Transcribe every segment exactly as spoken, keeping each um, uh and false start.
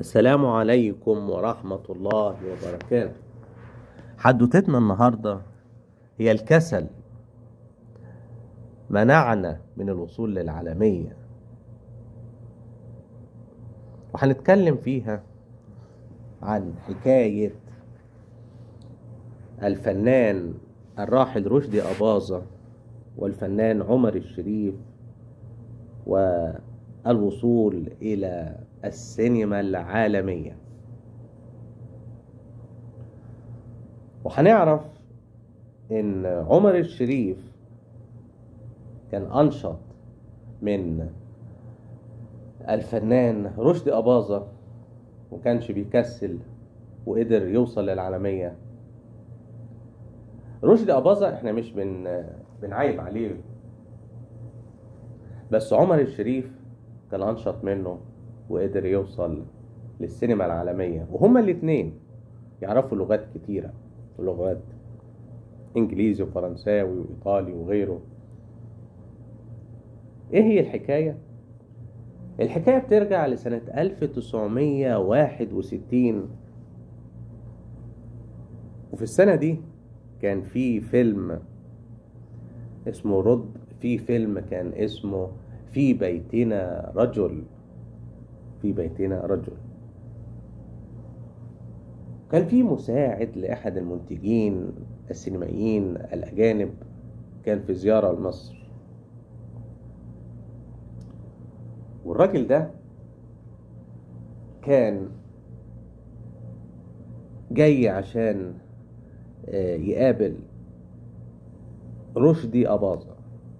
السلام عليكم ورحمة الله وبركاته. حدوتتنا النهاردة هي الكسل منعنا من الوصول للعالمية، وهنتكلم فيها عن حكاية الفنان الراحل رشدي أباظة والفنان عمر الشريف والوصول إلى السينما العالمية. وهنعرف إن عمر الشريف كان أنشط من الفنان رشدي أباظة ومكانش بيكسل وقدر يوصل للعالمية. رشدي أباظة احنا مش بن بنعيب عليه، بس عمر الشريف كان أنشط منه وقدر يوصل للسينما العالمية، وهما الاتنين يعرفوا لغات كتيرة، لغات انجليزي وفرنساوي وايطالي وغيره. ايه هي الحكاية؟ الحكاية بترجع لسنة ألف وتسعمية وواحد وستين، وفي السنة دي كان في فيلم اسمه رد في فيلم كان اسمه في بيتنا رجل في بيتنا رجل كان في مساعد لأحد المنتجين السينمائيين الأجانب كان في زيارة لمصر، والراجل ده كان جاي عشان يقابل رشدي أباظة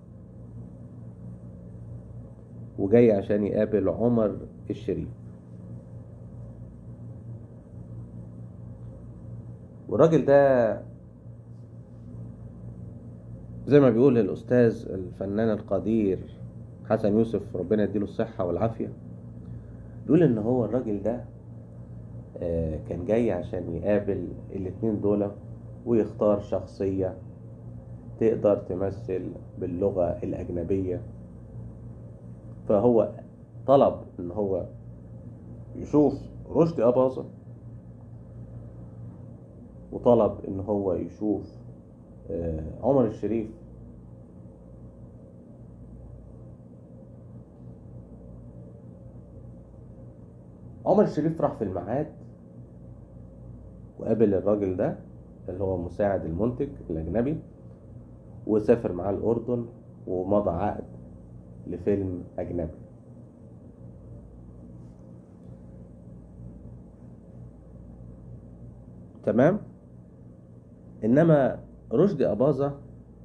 وجاي عشان يقابل عمر الشريف. والراجل ده زي ما بيقول الأستاذ الفنان القدير حسن يوسف ربنا يديله الصحة والعافية، بيقول إن هو الراجل ده كان جاي عشان يقابل الاتنين دول ويختار شخصية تقدر تمثل باللغة الأجنبية. فهو طلب إن هو يشوف رشدي أباظة، وطلب إن هو يشوف عمر الشريف، عمر الشريف راح في الميعاد وقابل الراجل ده اللي هو مساعد المنتج الأجنبي، وسافر معاه الأردن ومضى عقد لفيلم أجنبي. تمام. إنما رشدي أباظة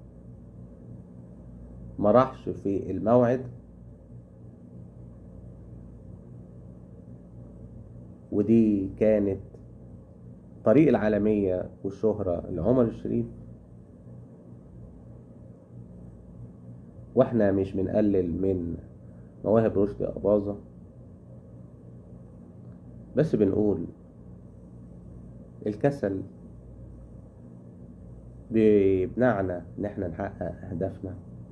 ما راحش في الموعد، ودي كانت طريق العالمية والشهرة لعمر الشريف. واحنا مش بنقلل من مواهب رشدي أباظة، بس بنقول الكسل بيمنعنا ان احنا نحقق اهدافنا.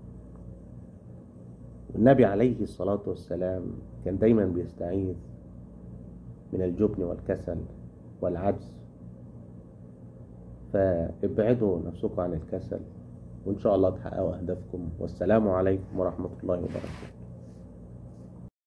والنبي عليه الصلاة والسلام كان دايما بيستعيذ من الجبن والكسل والعجز، فابعدوا نفسكم عن الكسل وإن شاء الله تحققوا أهدافكم. والسلام عليكم ورحمة الله وبركاته.